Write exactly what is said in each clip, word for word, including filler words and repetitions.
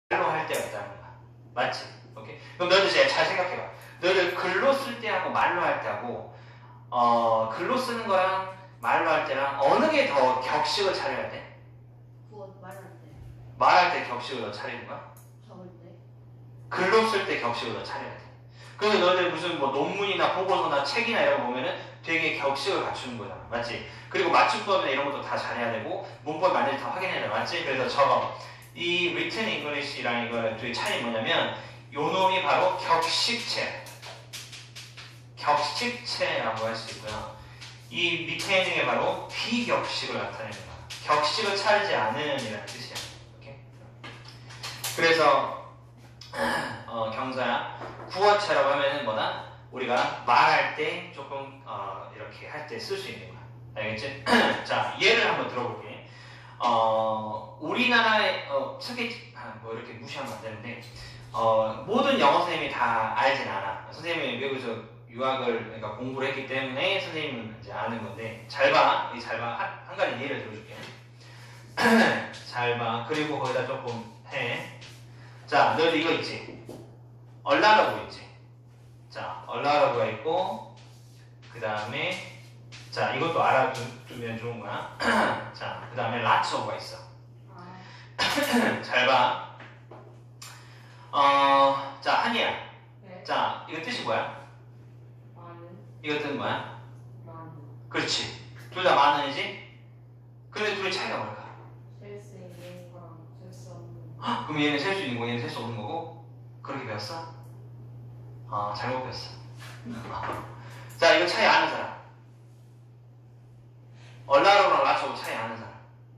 말로 할 때가 있다는 거야. 맞지? 오케이? 그럼 너희들 이제 잘 생각해봐. 너희들 글로 쓸 때하고 말로 할 때하고 어, 글로 쓰는 거랑 말로 할 때랑 어느 게 더 격식을 차려야 돼? 그거 말할 때. 말할 때 격식을 더 차리는 거야? 적을 때. 글로 쓸 때 격식을 더 차려야 돼. 그래서 너희들 무슨 뭐 논문이나 보고서나 책이나 이런 거 보면은 되게 격식을 갖추는 거잖아. 맞지? 그리고 맞춤법이나 이런 것도 다 잘해야 되고 문법 완전히 다 확인해야 돼. 맞지? 그래서 저거 이 written English랑 이거의 둘의 차이 뭐냐면 요 놈이 바로 격식체. 격식체라고 할 수 있고요. 이 밑에 있는 게 바로 비격식을 나타내는 거야. 격식을 차리지 않은 이라는 뜻이야. 오케이? 그래서 어, 경사야. 구어체라고 하면은 뭐다? 우리가 말할 때 조금 어, 이렇게 할 때 쓸 수 있는 거야. 알겠지? 자, 예를 한번 들어볼게. 어, 우리나라의 어, 특히 아, 뭐 이렇게 무시하면 안 되는데 어, 모든 영어 선생님이 다 알진 않아. 선생님이 외국에서 유학을 그러니까 공부를 했기 때문에 선생님은 이제 아는 건데 잘 봐. 이 잘 봐. 한, 한 가지 예를 들어줄게. 잘 봐. 그리고 거기다 조금 해. 자, 너희들 이거 있지? 얼라러브 있지? 자, 얼라러브가 있고 그 다음에 자, 이것도 알아두면 좋은 거야. 자, 그 다음에 라츠오가 있어. 잘 봐. 어, 자, 한이야. 네. 자, 이거 뜻이 뭐야? 많은. 이거 뜻은 뭐야? 많은. 그렇지. 둘 다 많은이지? 근데 둘의 차이가 뭘까? 셀 수 있는 거랑 셀 수 없는 거. 헉, 그럼 얘는 셀 수 있는 거고 얘는 셀 수 없는 거고? 그렇게 배웠어? 아, 잘못 배웠어. 자, 이거 차이 아는 사람. 얼라로랑 라츠오 차이 아는 사람.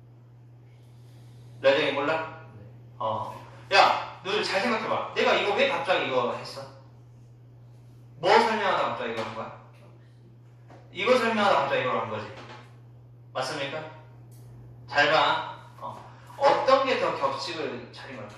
레정이 몰라? 어. 야, 너들 잘 생각해봐. 내가 이거 왜 갑자기 이거 했어? 뭐 설명하다 갑자기 이거 한 거야? 이거 설명하다 갑자기 이걸 한 거지. 맞습니까? 잘 봐. 어. 어떤 게 더 격식을 차린 걸까?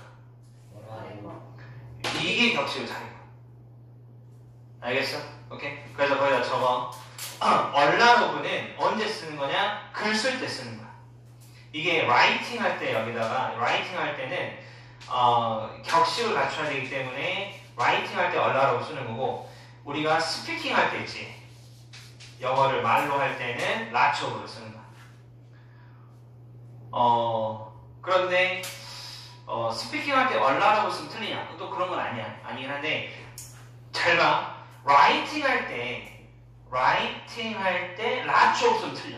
이게 격식을 차린 거야. 알겠어? 오케이? 그래서 거기다 적어. 얼라로브는 언제 쓰는 거냐? 글 쓸 때 쓰는 거야. 이게 라이팅 할 때 여기다가 라이팅 할 때는 어, 격식을 갖춰야 되기 때문에 라이팅 할 때 얼라로브 쓰는 거고 우리가 스피킹 할 때 있지. 영어를 말로 할 때는 라츠오브를 쓰는 거야. 어, 그런데 어, 스피킹 할 때 얼라로브 쓰면 틀리냐? 또 그런 건 아니야. 아니긴 한데 잘 봐. 라이팅 할 때 라이팅 할 때 라츠오브 쓰면 틀려.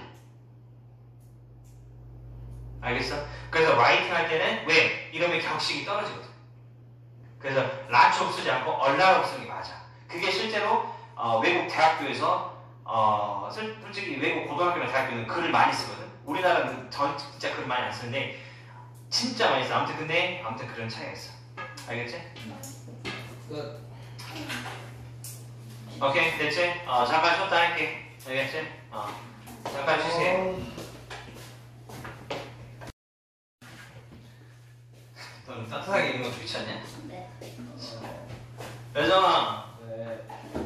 알겠어? 그래서 라이팅 할 때는 왜? 이러면 격식이 떨어지거든. 그래서 라츠오브 쓰지 않고 얼라로브 쓰는 게 맞아. 그게 실제로 어, 외국 대학교에서 어, 솔직히 외국 고등학교나 대학교는 글을 많이 쓰거든. 우리나라는 전 진짜 글을 많이 안 쓰는데 진짜 많이 써. 아무튼 근데 아무튼 그런 차이가 있어. 알겠지? 끝. 오케이 됐지? 어, 잠깐 쉬었다 할게. 알겠지? 어, 잠깐 쉬세요. 너는 따뜻하게 입는 거 좋지 않냐? 네. 여정아. 네.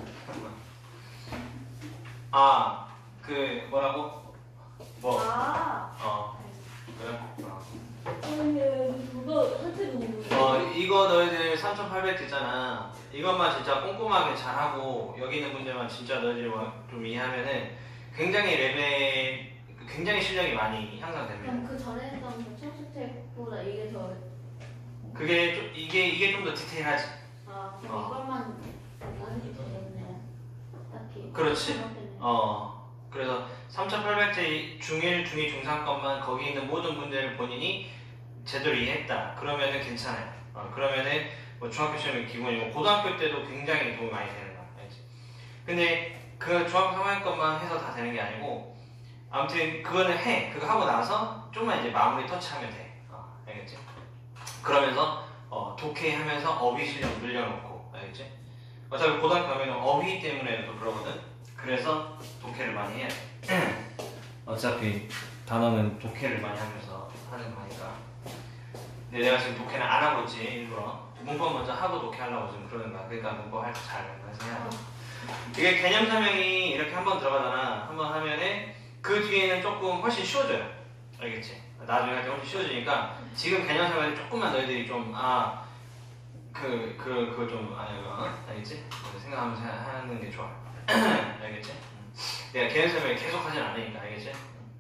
아, 그 뭐라고? 뭐? 아. 어, 그래? 어. 선생님 그거 선택 공부. 어, 이거 너희들 삼천팔백 됐잖아. 이것만 진짜 꼼꼼하게 잘하고 여기 있는 문제만 진짜 너희들이 좀 이해하면은 굉장히 레벨, 굉장히 실력이 많이 향상됩니다. 그럼 그 전에 했던 그 청수택보다 이게 더. 그게 좀, 이게 이게 좀 더 디테일하지. 아 그럼 어. 이것만 원이 되겠네. 딱히. 그렇지. 생각했네. 어, 그래서 삼천팔백 제 중일, 중이, 중상 것만 거기 있는 모든 문제를 본인이 제대로 이해했다. 그러면은 괜찮아요. 어, 그러면은 뭐 중학교 시험이 기본이고 고등학교 때도 굉장히 도움이 많이 되는 거야. 알지? 근데 그 중학교 삼 학년 것만 해서 다 되는 게 아니고 아무튼 그거는 해. 그거 하고 나서 좀만 이제 마무리 터치하면 돼. 어, 알겠지? 그러면서 어, 독해 하면서 어휘 실력 늘려놓고 알겠지? 어차피 고등학교 가면 어휘 때문에도 그러거든. 그래서 독해를 많이 해야 돼. 어차피 단어는 독해를 많이 하면서 하는 거니까. 근데 내가 지금 독해는 안 하고 있지 일부러. 문법 먼저 하고 독해하려고 지금 그러는 거야. 그러니까 문법 할 줄 잘하는 거야. 해야 돼. 이게 개념 설명이 이렇게 한번 들어가잖아. 한번 하면은 그 뒤에는 조금 훨씬 쉬워져요. 알겠지? 나중에 할 때 훨씬 쉬워지니까 지금 개념 설명을 조금만 너희들이 좀 아 그 그 그거 좀 아, 어? 알겠지? 생각하면서 하는 게 좋아. 알겠지? 음. 내가 개념 설명을 계속 하진 않으니까 알겠지?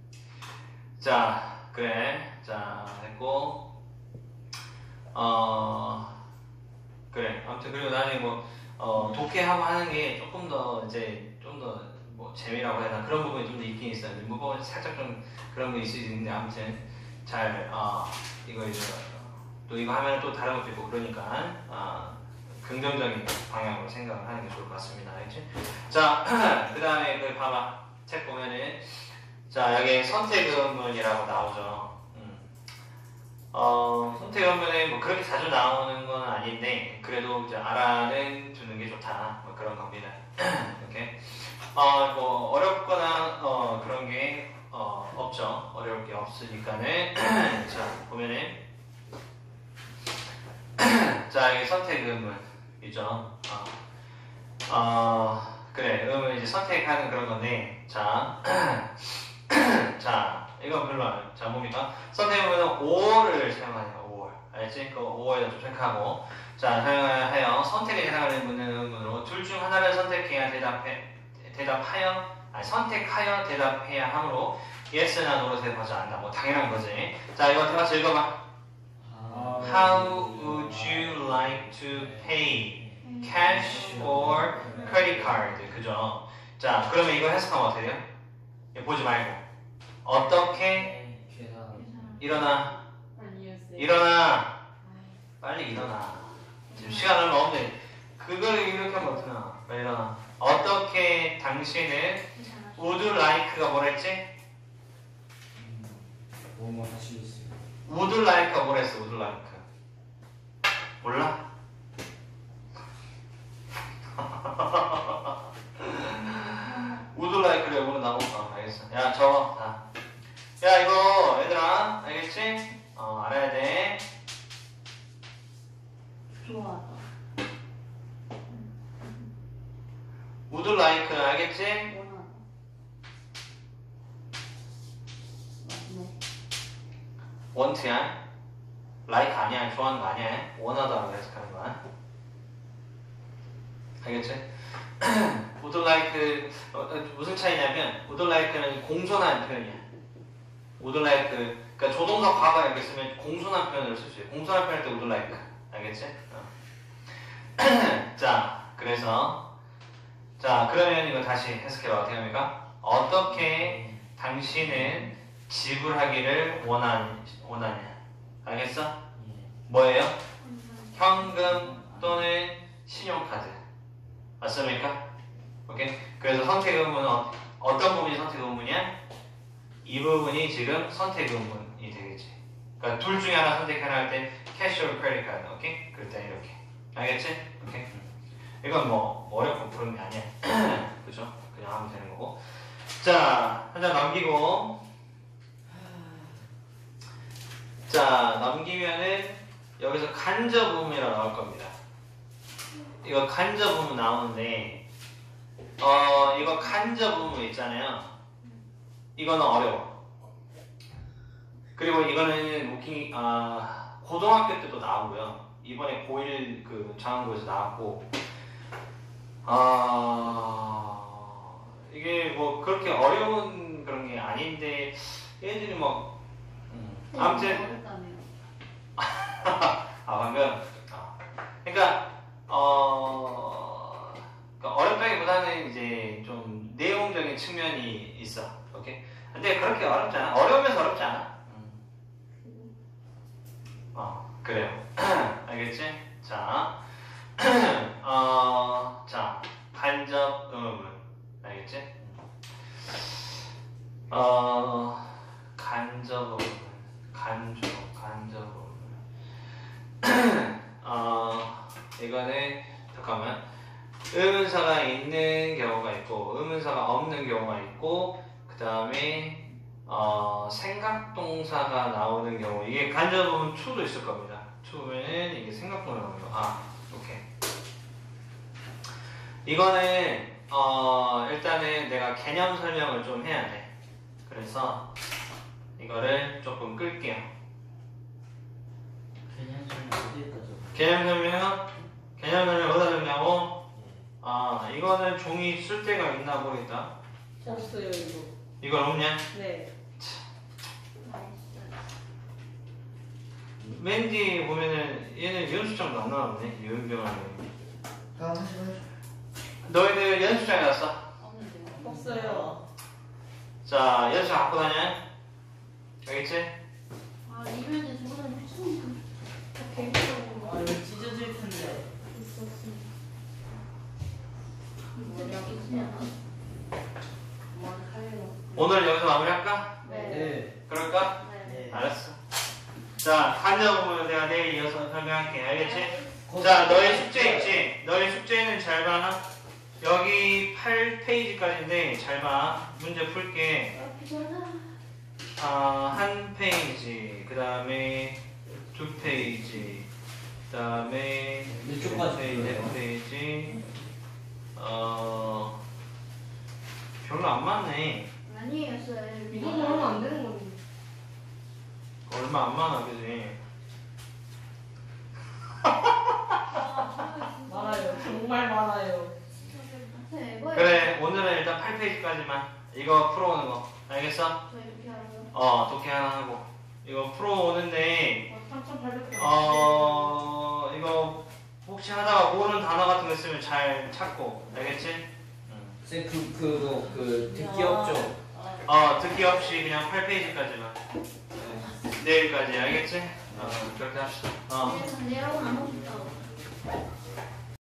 자 그래 자 됐고 어 그래 아무튼 그리고 나중에 뭐 어, 독해하고 하는 게 조금 더 이제 좀 더 뭐 재미라고 해야 되나 그런 부분이 좀 더 있긴 있어요. 문법은 살짝 좀 그런 거 있을 수 있는데 아무튼 잘 어, 이거 이제 또 이거 하면 또 다른 것도 있고 그러니까 어, 긍정적인 방향으로 생각을 하는 게 좋을 것 같습니다. 알겠지? 자 그 다음에 그 봐봐 책 보면은 자 여기 선택의문이라고 나오죠. 음. 어, 선택의문에 뭐 그렇게 자주 나오는 건 아닌데 그래도 이제 알아는 두는 게 좋다 뭐 그런 겁니다. 이렇게 어, 뭐 어렵거나 어, 그런 게 어, 없죠. 어려울 게 없으니까는 자 보면은 자 여기 선택의문이죠. 어, 어, 그래 의문 이제 선택하는 그런 건데 자. 자, 이건 별로 안, 자, 뭡니까? 선택해보면 오어를 사용하네요, 오어. 알지? 그 오어에다 좀 체크하고. 자, 사용하여 선택에 해당하는 문으로 둘 중 하나를 선택해야 대답해, 대답하여, 아니, 선택하여 대답해야 하므로 yes나 no로 대답하지 않는다. 뭐, 당연한 거지. 자, 이거 대화 읽어봐. How would you like to pay? Cash or credit card? 그죠? 자, 그러면 이거 해석하면 어떻게 돼요? 보지 말고. 어떻게 일어나 일어나 빨리 일어나 지금 시간 얼마 없네 그걸 이렇게 하면 어떡하나 빨리 일어나 어떻게 당신은 would like가 뭐라 했지? 뭐뭐 하시겠어요? would like가 뭐라 했어 would like 몰라? would like를 영어로 나볼까? 알겠어 야 적어 다. 야 이거 얘들아 알겠지? 어 알아야 돼. 좋아하다. would like 알겠지? 원하다. 맞네. want야? like 아니야 좋아하는 거 아니야? 원하다라고 해석하는 거야. 알겠지? would like 어, 무슨 차이냐면 would like는 공손한 표현이야. would like 그러니까 조동사 과거에 이렇게 쓰면 공손한 표현을 쓸 수 있어요. 공손한 표현할 때 would like 알겠지? 어. 자 그래서 자 그러면 이거 다시 해석해봐 어떻게 합니까? 어떻게 당신은 지불하기를 원한, 원하냐 알겠어? 뭐예요? 현금 또는 신용카드 맞습니까? 오케이? 그래서 선택 의문은 어, 어떤 부분이 선택 의문이야? 이 부분이 지금 선택 의문이 되겠지. 그러니까 둘 중에 하나 선택하라 할 때 캐시 or 크레딧 카드, 오케이? 그럴 때 이렇게. 알겠지? 오케이? 이건 뭐 어렵고 그런 게 아니야. 그죠? 그냥 하면 되는 거고. 자, 한 장 넘기고. 자, 넘기면은 여기서 간접 의문이라고 나올 겁니다. 이거 간접 의문 나오는데 어 이거 간접 의문 있잖아요. 이거는 어려워. 그리고 이거는 웃긴 아 고등학교 때도 나오고요. 이번에 고일 그 장안고에서 나왔고 아 이게 뭐 그렇게 어려운 그런 게 아닌데 얘들이 뭐 음, 아무튼 어렵다네요. 아 방금 아, 그러니까 어 그러니까 어렵다기보다는 이제 좀 내용적인 측면이 있어. 오케이? 근데 그렇게 어렵지 않아. 어려우면서 어렵지 않아. 음. 어 그래요. 알겠지? 자, 어, 자 간접 의문 알겠지? 어 간접 의문 간접 간접 의문 어 이거는 잠깐만 의문사가 있는 경우가 있고 의문사가 없는 경우가 있고 그 다음에 어, 생각동사가 나오는 경우 이게 간접 의문 이도 있을 겁니다. 이 보면은 이게 생각동사 나오는 거. 아 오케이. 이거는 어, 일단은 내가 개념 설명을 좀 해야 돼. 그래서 이거를 조금 끌게요. 개념 설명 어디에다 적어? 개념 설명, 개념 설명 어디다 적냐고? 아, 이거는 종이 쓸 데가 있나 모르겠다. 없어요 이거. 이건 없냐? 네. 맨 뒤에 보면은 얘는 연습장도 안 나왔네. 유은병하는. 아, 하시 하시. 너희들 연습장에 갔어? 없는데요. 없어요. 자, 연습장 갖고 다녀. 알겠지? 아 이면에 저보다 무슨 개인적으로 아 이거 찢어질 텐데. 있었습니다. 이때 있으면 뭐 할래요? 오늘 여기서 마무리할까? 네. 네. 그럴까? 네. 네. 알았어. 자, 간접 부분 내가 내일 이어서 설명할게. 알겠지? 자, 너의 숙제 있지? 너의 숙제는 잘 봐. 여기 팔 페이지까지인데 잘 봐. 문제 풀게. 아 피곤하. 아, 한 페이지, 그 다음에 두 페이지, 그 다음에 몇 쪽까지 네 풀어요? 페이지. 어, 별로 안 많네. 아니에요 쌤. 이거 그러면 안 되는 건데. 얼마 안 많아, 그지? 많아요. 정말 많아요. 그래, 오늘은 일단 팔 페이지까지만. 이거 풀어오는 거. 알겠어? 저 이렇게 하고요. 어, 독해 하나 하고. 이거 풀어오는데, 삼천팔백 개. 어, 이거 혹시 하다가 모르는 단어 같은 거 있으면 잘 찾고. 알겠지? 응. 쌤, 그, 그거, 그, 듣기 없죠? 어, 듣기 없이 그냥 팔 페이지까지만. 네. 내일까지. 알겠지? 어, 그렇게 합시다. 어. 내일은 내일하고 안 먹었다고.